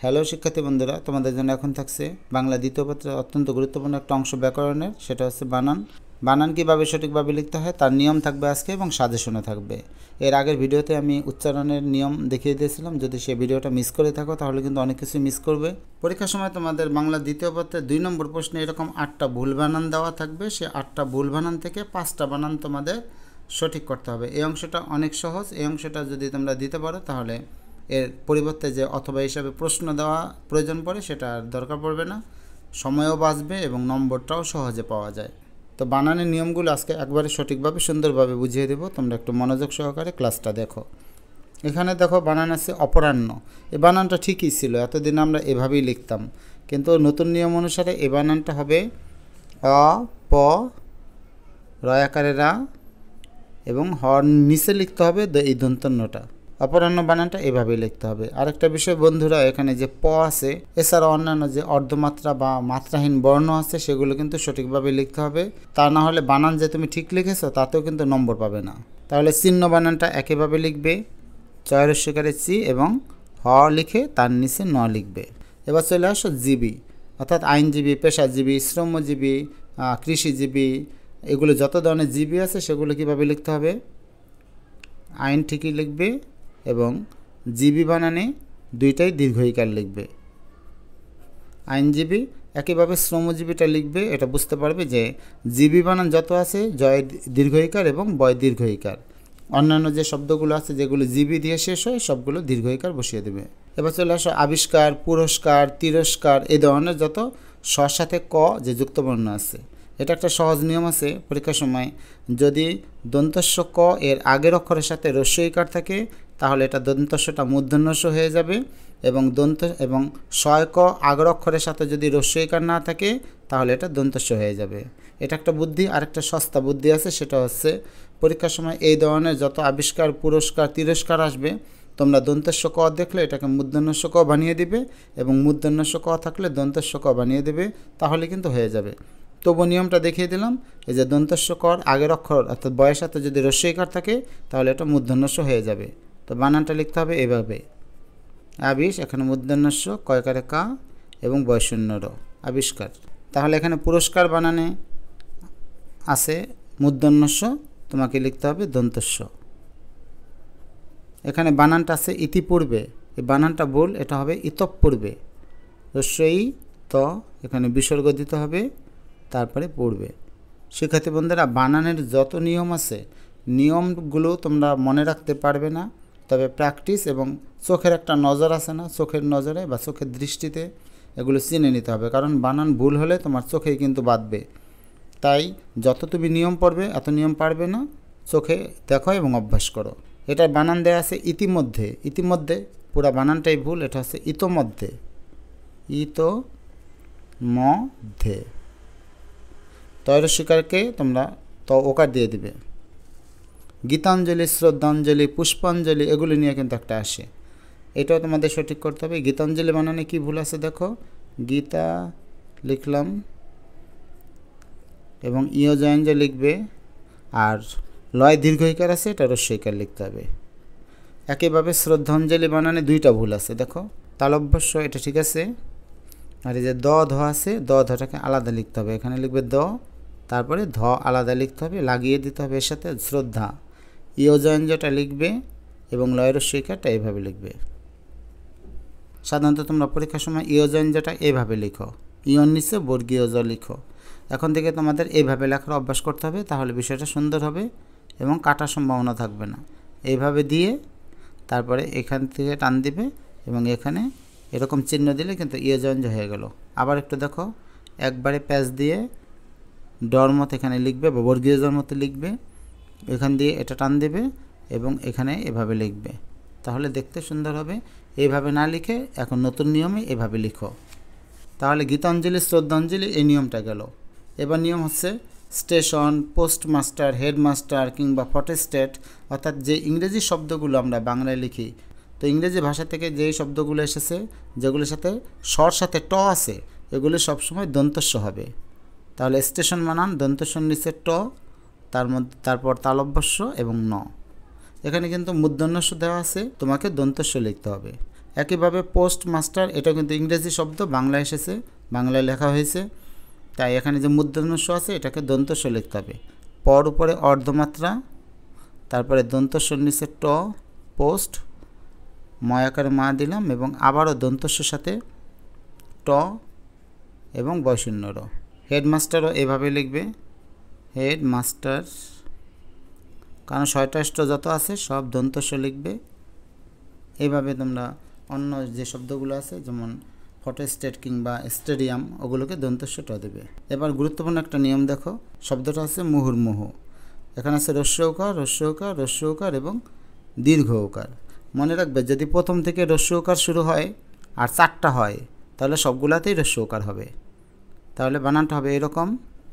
Hello শিক্ষার্থী বন্ধুরা, তোমাদের জন্য এখন থাকছে বাংলা দ্বিতীয় পত্রের অত্যন্ত গুরুত্বপূর্ণ একটা অংশ ব্যাকরণের, সেটা হচ্ছে বানান। বানান কীভাবে সঠিকভাবে লিখতে হয় তার নিয়ম থাকবে আজকে এবং সাজেশনও থাকবে। এর আগের ভিডিওতে আমি উচ্চারণের নিয়ম দেখিয়ে দিয়েছিলাম, যদি সেই ভিডিওটা মিস করে থাকো তাহলে কিন্তু অনেক কিছু মিস করবে। পরীক্ষার সময় তোমাদের বাংলা দ্বিতীয় পত্রের 2 নম্বর প্রশ্নে এরকম 8টা ভুল বানান দেওয়া থাকবে। সে 8টা ভুল বানান থেকে 5টা বানান তোমাদের সঠিক করতে হবে। এই অংশটা অনেক সহজ। এই অংশটা যদি তোমরা দিতে পারো তাহলে এর পরিবর্তে যে অথবা হিসাবে প্রশ্ন দেওয়া প্রয়োজন পড়ে সেটা আর দরকার পড়বে না, সময়ও বাঁচবে এবং নম্বরটাও সহজে পাওয়া যায়। তো বানানের নিয়মগুলো আজকে একবারে সঠিকভাবে সুন্দরভাবে বুঝিয়ে দেবো, তোমরা একটু মনোযোগ সহকারে ক্লাসটা দেখো। এখানে দেখো বানান আছে অপরাহ্ন। এই বানানটা ঠিকই ছিল, এতদিন আমরা এভাবেই লিখতাম, কিন্তু নতুন নিয়ম অনুসারে এই বানানটা হবে অ প রয়াকারে রা এবং হর নিচে লিখতে হবে এই দন্তন্যটা। অপরাহ্ন বানানটা এভাবেই লিখতে হবে। আরেকটা বিষয় বন্ধুরা, এখানে যে প আছে এছাড়া অন্যান্য যে অর্ধমাত্রা বা মাত্রাহীন বর্ণ আছে সেগুলো কিন্তু সঠিকভাবে লিখতে হবে। তা না হলে বানান যে তুমি ঠিক লিখেছো তাতেও কিন্তু নম্বর পাবে না। তাহলে চিহ্ন বানানটা একইভাবে লিখবে, চয়রস্যকারে চি এবং হ লিখে তার নিচে ন লিখবে। এবার চলে আসো জীবী, অর্থাৎ আইনজীবী, পেশাজীবী, শ্রমজীবী, কৃষিজীবী, এগুলো যত ধরনের জীবী আছে সেগুলো কীভাবে লিখতে হবে? আইন ঠিকই লিখবে এবং জীবী বানানে দুইটাই দীর্ঘইকার লিখবে। আইনজীবী একইভাবে শ্রমজীবীটা লিখবে, এটা বুঝতে পারবে যে জীবী বানান যত আছে জয় দীর্ঘইকার এবং বয় দীর্ঘইকার। অন্যান্য যে শব্দগুলো আছে যেগুলো জীবী দিয়ে শেষ হয় সবগুলো দীর্ঘইকার বসিয়ে দেবে। এবার চলে আসো আবিষ্কার, পুরস্কার, তিরস্কার, এই ধরনের যত স্বর সাথে ক যে যুক্তবর্ণ আছে। এটা একটা সহজ নিয়ম আছে পরীক্ষার সময়, যদি দন্তস্ব ক এর আগের অক্ষরের সাথে রস্যইকার থাকে তাহলে এটা দন্তস্বটা মূর্ধন্যস্ব হয়ে যাবে, এবং শয় ক আগের অক্ষরের সাথে যদি রস্যইকার না থাকে তাহলে এটা দন্তস্ব হয়ে যাবে। এটা একটা বুদ্ধি। আরেকটা সস্তা বুদ্ধি আছে, সেটা হচ্ছে পরীক্ষার সময় এই ধরনের যত আবিষ্কার, পুরস্কার, তিরস্কার আসবে তোমরা দন্তস্ব ক দেখলে এটাকে মূর্ধন্যস্ব ক বানিয়ে দিবে এবং মূর্ধন্যস্ব ক থাকলে দন্তস্ব ক বানিয়ে দেবে, তাহলে কিন্তু হয়ে যাবে। তবু নিয়মটা দেখিয়ে দিলাম, এই যে দন্তস্ব কর আগের অক্ষর অর্থাৎ বয়ের সাথে যদি রস্যইকার থাকে তাহলে এটা মূর্ধন্যস্ব হয়ে যাবে। তো বানানটা লিখতে হবে এভাবে, আবিষ, এখানে মূর্ধন্যস্ব, কয়কারে কা এবং বয়শূন্য র, আবিষ্কার। তাহলে এখানে পুরস্কার বানানে আছে মূর্ধন্যস্ব, তোমাকে লিখতে হবে দন্তস্ব। এখানে বানানটা আছে ইতিপূর্বে, এই বানানটা ভুল, এটা হবে ইতঃপূর্বে। রস্যই ত, এখানে বিসর্গ দিতে হবে, তারপরে পড়বে। শিক্ষার্থী বন্ধুরা, বানানের যত নিয়ম আছে নিয়মগুলো তোমরা মনে রাখতে পারবে না, তবে প্র্যাকটিস এবং চোখের একটা নজর আছে না, চোখের নজরে বা চোখের দৃষ্টিতে এগুলো চিনে নিতে হবে, কারণ বানান ভুল হলে তোমার চোখেই কিন্তু বাঁধবে। তাই যত তুমি নিয়ম পড়বে এত নিয়ম পারবে না, চোখে দেখো এবং অভ্যাস করো। এটার বানান দেওয়া আছে ইতিমধ্যে, ইতিমধ্যে পুরা বানানটাই ভুল, এটা হচ্ছে ইতোমধ্যে, মধ্যে। তৈরস্বীকারকে তোমরা ওকার দিয়ে দিবে। গীতাঞ্জলি, শ্রদ্ধাঞ্জলি, পুষ্পাঞ্জলি এগুলি নিয়ে কিন্তু একটা আসে, এটাও তোমাদের সঠিক করতে হবে। গীতাঞ্জলি বানানে কি ভুল আছে দেখো, গীতা লিখলাম এবং ইয়জয়ঞ্জ লিখবে, আর লয় দীর্ঘইকার আছে এটা রস্যইকার লিখতে হবে। একইভাবে শ্রদ্ধাঞ্জলি বানানে দুইটা ভুল আছে দেখো, তালব্যস্য এটা ঠিক আছে, আর এই যে দ ধ আছে দ ধটাকে আলাদা লিখতে হবে, এখানে লিখবে দ, তারপরে ধ আলাদা লিখতে হবে, লাগিয়ে দিতে হবে এর সাথে শ্রদ্ধা। ইয়জয়ঞ্জটা লিখবে এবং লয়ের রস্যইকারটা এইভাবে লিখবে। সাধারণত তোমরা পরীক্ষার সময় ইয়জয়ঞ্জটা এইভাবে লিখো, ইয়র নিচে বর্গীয় জ লিখো। এখন থেকে তোমাদের এইভাবে লেখার অভ্যাস করতে হবে, তাহলে বিষয়টা সুন্দর হবে এবং কাটার সম্ভাবনা থাকবে না। এইভাবে দিয়ে তারপরে এখান থেকে টান দিবে এবং এখানে এরকম চিহ্ন দিলে কিন্তু ইয়জয়ঞ্জ হয়ে গেল। আবার একটু দেখো, একবারে প্যাচ দিয়ে ডর মতো এখানে লিখবে বা বর্গীয় জর মতো লিখবে, এখান দিয়ে এটা টান দেবে এবং এখানে এভাবে লিখবে, তাহলে দেখতে সুন্দর হবে। এইভাবে না লিখে এখন নতুন নিয়মে এভাবে লিখো। তাহলে গীতাঞ্জলি, শ্রদ্ধাঞ্জলি এই নিয়মটা গেল। এবার নিয়ম হচ্ছে স্টেশন, পোস্টমাস্টার, হেডমাস্টার কিংবা ফটোস্টেট, অর্থাৎ যে ইংরেজি শব্দগুলো আমরা বাংলায় লিখি, তো ইংরেজি ভাষা থেকে যেই শব্দগুলো এসেছে যেগুলোর সাথে স্বর সাথে ট আছে এগুলো সবসময় দন্তস্ব হবে। তাহলে স্টেশন বানান দন্তস্বর নিচে ট, তারপর তালব্যস্য এবং ন। এখানে কিন্তু মূর্ধন্যস্ব দেওয়া আছে, তোমাকে দন্তস্ব লিখতে হবে। একইভাবে পোস্ট মাস্টার, এটা কিন্তু ইংরেজি শব্দ, বাংলায় এসেছে, বাংলায় লেখা হয়েছে, তাই এখানে যে মূর্ধন্য ষ আছে এটাকে দন্ত স লিখতে হবে। পর উপরে অর্ধমাত্রা, তারপরে দন্ত স নিচে ট, পোস্ট, ময়াকারে মা দিলাম এবং আবারও দন্ত স সাথে ট এবং বয়শূন্য র। হেডমাস্টারও এভাবে লিখবে, হেডমাস্টার, কারণ 6টা ষ্ট যত আছে সব দন্ত স লিখবে। এইভাবে তোমরা অন্য যে শব্দগুলো আছে যেমন ফটোস্টেট কিংবা স্টেডিয়াম ওগুলোকে দন্ত স ট দেবে। এবার গুরুত্বপূর্ণ একটা নিয়ম দেখো, শব্দটা আছে মুহুর্মুহু। এখানে আছে হ্রস্ব উকার, হ্রস্ব উকার, হ্রস্ব উকার এবং দীর্ঘ উকার। মনে রাখবে যদি প্রথম থেকে হ্রস্ব উকার শুরু হয় আর 4টা হয় তাহলে সবগুলাতেই হ্রস্ব উকার হবে। তাহলে বানানটা হবে এরকম,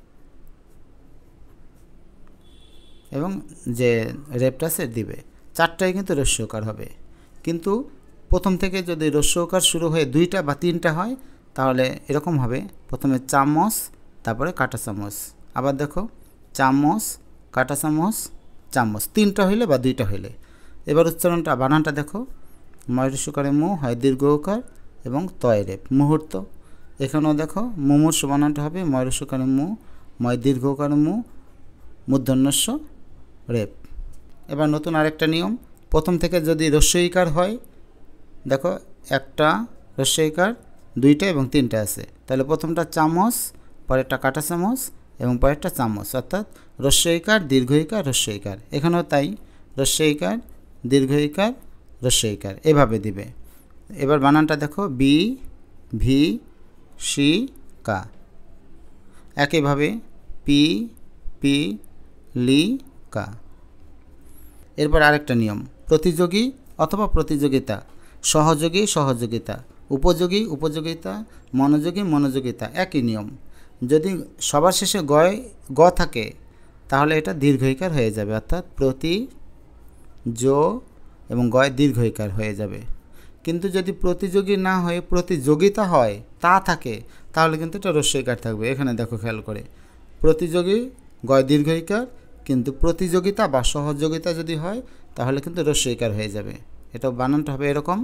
এবং যে রেপটা আছে দিবে, 4টাই কিন্তু হ্রস্ব উকার হবে। কিন্তু প্রথম থেকে যদি হ্রস্ব উকার শুরু হয়ে 2টা বা 3টা হয় তাহলে এরকম হবে, প্রথমে চামচ, তারপরে কাঁটা চামচ, আবার দেখো চামচ, কাঁটা চামচ, চামচ, 3টা হইলে বা 2টা হইলে। এবার উচ্চারণটা বানানটা দেখো, ময়ূরসুকারে মু হয় দীর্ঘ উকার এবং তয় রেপ, মুহূর্ত। এখানেও দেখো মুমূর্ষ বানানটা হবে ময়ূরসুকারে মু, ময় দীর্ঘ উকারে মু, মূর্ধন্যস্য রেপ। এবার নতুন আরেকটা নিয়ম, প্রথম থেকে যদি হ্রস্বইকার হয়, দেখো একটা হ্রস্বইকার, 2টা এবং 3টা আছে, তাহলে প্রথমটা চামচ, পরেরটা কাঁটা চামচ এবং পরেরটা চামচ, অর্থাৎ হ্রস্বইকার, দীর্ঘইকার, হ্রস্বইকার। এখানেও তাই, হ্রস্বইকার, দীর্ঘইকার, হ্রস্বইকার, এভাবে দিবে। এবার বানানটা দেখো, বি, ভি, সি, কা। একইভাবে পি, পি, লি, কা। এরপর আরেকটা নিয়ম, প্রতিযোগী অথবা প্রতিযোগিতা, সহযোগী, সহযোগিতা, উপযোগী, উপযোগিতা, মনোযোগী, মনোযোগিতা, একই নিয়ম। যদি সবার শেষে গ থাকে তাহলে এটা দীর্ঘইকার হয়ে যাবে, অর্থাৎ প্রতি, যো এবং গয় দীর্ঘইকার হয়ে যাবে। কিন্তু যদি প্রতিযোগী না হয়ে প্রতিযোগিতা হয়, তা থাকে, তাহলে কিন্তু এটা হ্রস্বইকার থাকবে। এখানে দেখো খেয়াল করে, প্রতিযোগী গয় দীর্ঘইকার, কিন্তু প্রতিযোগিতা বা সহযোগিতা যদি হয় তাহলে কিন্তু হ্রস্বইকার হয়ে যাবে। এটা বানানটা হবে এরকম,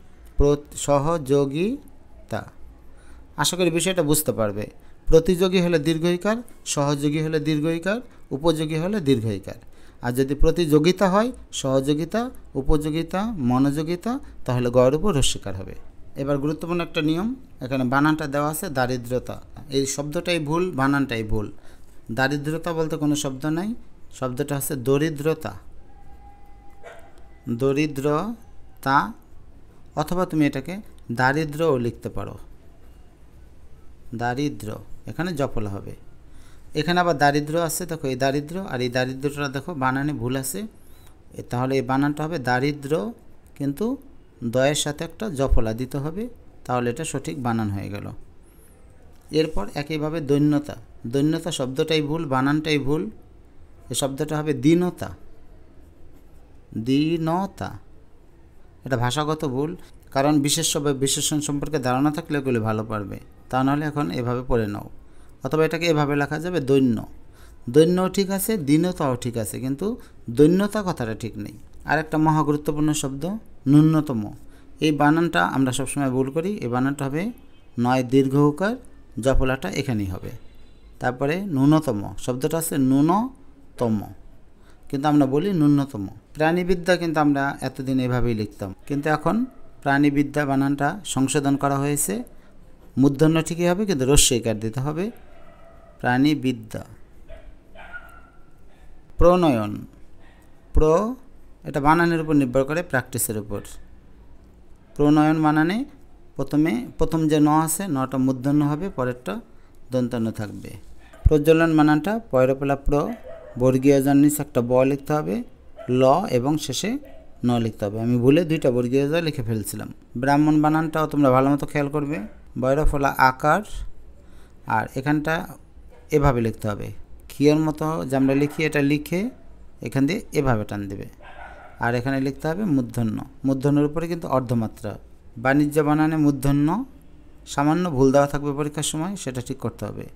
সহযোগিতা। আশা করি বিষয়টা বুঝতে পারবে। প্রতিযোগী হলে দীর্ঘইকার, সহযোগী হলে দীর্ঘইকার, উপযোগী হলে দীর্ঘইকার। আর যদি প্রতিযোগিতা হয়, সহযোগিতা, উপযোগিতা, মনোযোগিতা, তাহলে গয়ের উপর হ্রস্বইকার হবে। এবার গুরুত্বপূর্ণ একটা নিয়ম, এখানে বানানটা দেওয়া আছে দারিদ্রতা, এই শব্দটাই ভুল, বানানটাই ভুল। দারিদ্রতা বলতে কোনো শব্দ নাই, শব্দটা হচ্ছে দরিদ্রতা, দরিদ্রতা, অথবা তুমি এটাকে দারিদ্রও লিখতে পারো, দারিদ্র, এখানে জফলা হবে। এখানে আবার দারিদ্র আছে, দেখো এই দারিদ্র আর এই দারিদ্রটা দেখো বানানে ভুল আছে, তাহলে এই বানানটা হবে দারিদ্র, কিন্তু দয়ের সাথে একটা জফলা দিতে হবে, তাহলে এটা সঠিক বানান হয়ে গেল। এরপর একইভাবে দৈন্যতা, দৈন্যতা শব্দটাই ভুল, বানানটাই ভুল, এই শব্দটা হবে দীনতা, দীনতা, এটা ভাষাগত ভুল, কারণ বিশেষ্য বা বিশেষণ সম্পর্কে ধারণা থাকলে এগুলি ভালো পারবে, তা নাহলে এখন এভাবে পড়ে নাও। অথবা এটাকে এভাবে লেখা যাবে দৈন্য, দৈন্যও ঠিক আছে, দীনতাও ঠিক আছে, কিন্তু দৈন্যতা কথাটা ঠিক নেই। আর একটা মহা গুরুত্বপূর্ণ শব্দ ন্যূনতম, এই বানানটা আমরা সবসময় ভুল করি, এই বানানটা হবে নয় দীর্ঘ উকার, জফলাটা এখানেই হবে। তারপরে ন্যূনতম, শব্দটা আছে ন্যূনতম, কিন্তু আমরা বলি ন্যূনতম। প্রাণীবিদ্যা কিন্তু আমরা এতদিন এভাবেই লিখতাম, কিন্তু এখন প্রাণীবিদ্যা বানানটা সংশোধন করা হয়েছে, মূর্ধন্য ঠিকই হবে কিন্তু হ্রস্বইকার দিতে হবে, প্রাণীবিদ্যা। প্রণয়ন, এটা বানানের উপর নির্ভর করে, প্র্যাকটিসের উপর। প্রণয়ন বানানে প্রথম যে ন আছে, নটা মূর্ধন্য হবে, পরেরটা দন্তান্ন থাকবে। প্রজ্বলন বানানটা পয়রপেলা প্র, বর্গীয় জন নিচে একটা ব লিখতে হবে, ল এবং শেষে ন লিখতে হবে। আমি ভুলে 2টা বর্গীয় জ লিখে ফেলছিলাম। ব্রাহ্মণ বানানটাও তোমরা ভালো মতো খেয়াল করবে, বয়রফলা আকার, আর এখানটা এভাবে লিখতে হবে, খিয়র মতো যে আমরা লিখি এটা লিখে এখান দিয়ে এভাবে টান দেবে, আর এখানে লিখতে হবে মূর্ধন্য, মূর্ধন্যের উপরে কিন্তু অর্ধমাত্রা। বাণিজ্য বানানে মূর্ধন্য সামান্য ভুল দেওয়া থাকবে পরীক্ষার সময়, সেটা ঠিক করতে হবে।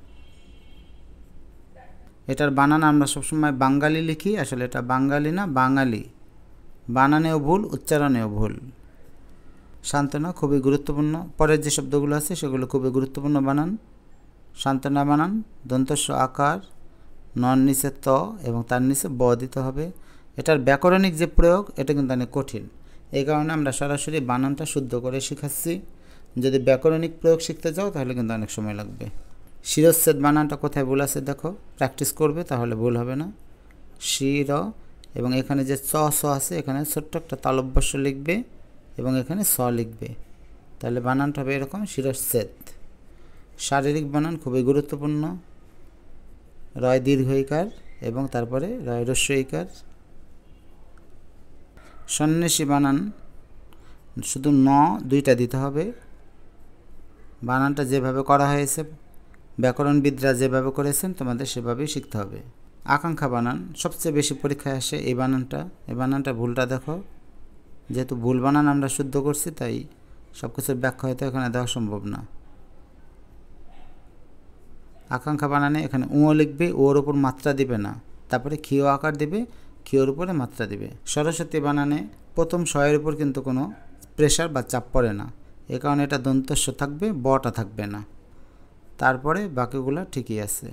এটার বানান আমরা সবসময় বাঙালি লিখি, আসলে এটা বাঙালি না বাঙালি, বানানেও ভুল, উচ্চারণেও ভুল। সান্ত্বনা খুবই গুরুত্বপূর্ণ। পরের যে শব্দগুলো আছে সেগুলো খুবই গুরুত্বপূর্ণ বানান। সান্ত্বনা বানান দন্তস্ব আকার, নর নিচে ত এবং তার নিচে ব দিতে হবে। এটার ব্যাকরণিক যে প্রয়োগ এটা কিন্তু অনেক কঠিন, এই কারণে আমরা সরাসরি বানানটা শুদ্ধ করে শেখাচ্ছি। যদি ব্যাকরণিক প্রয়োগ শিখতে চাও তাহলে কিন্তু অনেক সময় লাগবে। শিরচ্ছেদ বানানটা কোথায় ভুল আছে দেখো, প্র্যাকটিস করবে তাহলে ভুল হবে না। শির এবং এখানে যে চ স আছে এখানে ছোট্ট একটা তালব্যস্য লিখবে এবং এখানে স লিখবে, তাহলে বানানটা হবে এরকম শিরচ্ছেদ। শারীরিক বানান খুবই গুরুত্বপূর্ণ। রয় দীর্ঘইকার এবং তারপরে রয় হ্রস্বইকার। সন্ন্যাসী বানান শুধু ন দুইটা দিতে হবে। বানানটা যেভাবে করা হয়েছে ব্যাকরণবিদরা যেভাবে করেছেন তোমাদের সেভাবেই শিখতে হবে। আকাঙ্ক্ষা বানান সবচেয়ে বেশি পরীক্ষায় আসে এই বানানটা ভুলটা দেখো, যেহেতু ভুল বানান আমরা শুদ্ধ করছি তাই সব কিছুর ব্যাখ্যা হয়তো এখানে দেওয়া সম্ভব না। আকাঙ্ক্ষা বানানে এখানে উঁ লিখবে, ওর উপর মাত্রা দিবে না, তারপরে ক্ষীয় আকার দিবে, ক্ষীয়র উপরে মাত্রা দিবে। সরস্বতী বানানে প্রথম শয়ের উপর কিন্তু কোনো প্রেশার বা চাপ পড়ে না, এ কারণে এটা দন্তস্ব থাকবে, বটা থাকবে না, তারপরে বাকিগুলো ঠিকই আছে।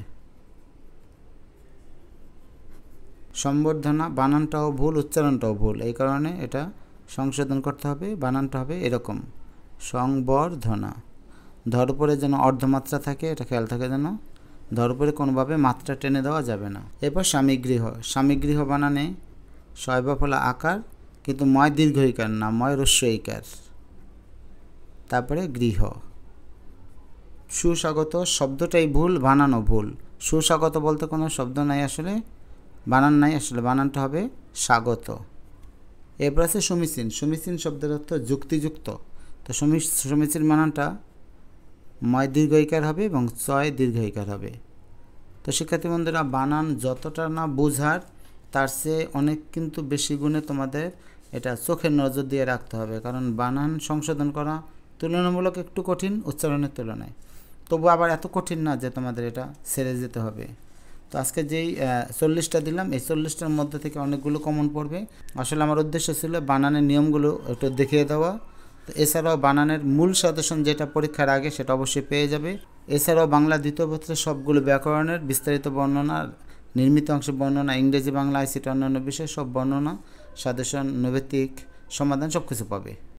সম্বর্ধনা বানানটাও ভুল, উচ্চারণটাও ভুল, এই কারণে এটা সংশোধন করতে হবে। বানানটা হবে এরকম সংবর্ধনা। ধর উপরে যেন অর্ধমাত্রা থাকে, এটা খেয়াল থাকে যেন ধর উপরে কোনোভাবে মাত্রা টেনে দেওয়া যাবে না। এরপর সামিগৃহ। সামিগৃহ বানানে শয়বফলা আকার কিন্তু ময় দীর্ঘইকার না, ময় হ্রস্বইকার, তারপরে গৃহ। সুস্বাগত শব্দটাই ভুল, বানানো ভুল। সুস্বাগত বলতে কোনো শব্দ নাই, আসলে বানান নাই, আসলে বানানটা হবে স্বাগত। এরপর আছে সমীচীন। সমীচীন শব্দের অর্থ যুক্তিযুক্ত, তো সমীচীন বানানটা ময় দীর্ঘইকার হবে এবং চয় দীর্ঘইকার হবে। তো শিক্ষার্থী বন্ধুরা, বানান যতটা না বোঝার তার চেয়ে অনেক কিন্তু বেশি গুণে তোমাদের এটা চোখের নজর দিয়ে রাখতে হবে, কারণ বানান সংশোধন করা তুলনামূলক একটু কঠিন উচ্চারণের তুলনায়, তবু আবার এত কঠিন না যে তোমাদের এটা ছেড়ে যেতে হবে। তো আজকে যেই 40টা দিলাম, এই 40টার মধ্যে থেকে অনেকগুলো কমন পড়বে। আসলে আমার উদ্দেশ্য ছিল বানানের নিয়মগুলো একটু দেখিয়ে দেওয়া। তো এছাড়াও বানানের মূল সাজেশন যেটা পরীক্ষার আগে সেটা অবশ্যই পেয়ে যাবে। এছাড়াও বাংলা দ্বিতীয় পত্রের সবগুলো ব্যাকরণের বিস্তারিত বর্ণনা, নির্মিত অংশ বর্ণনা, ইংরেজি বাংলা আইসিটি অন্যান্য বিষয় সব বর্ণনা, সাজেশন, নৈবেত্তিক সমাধান সব কিছু পাবে।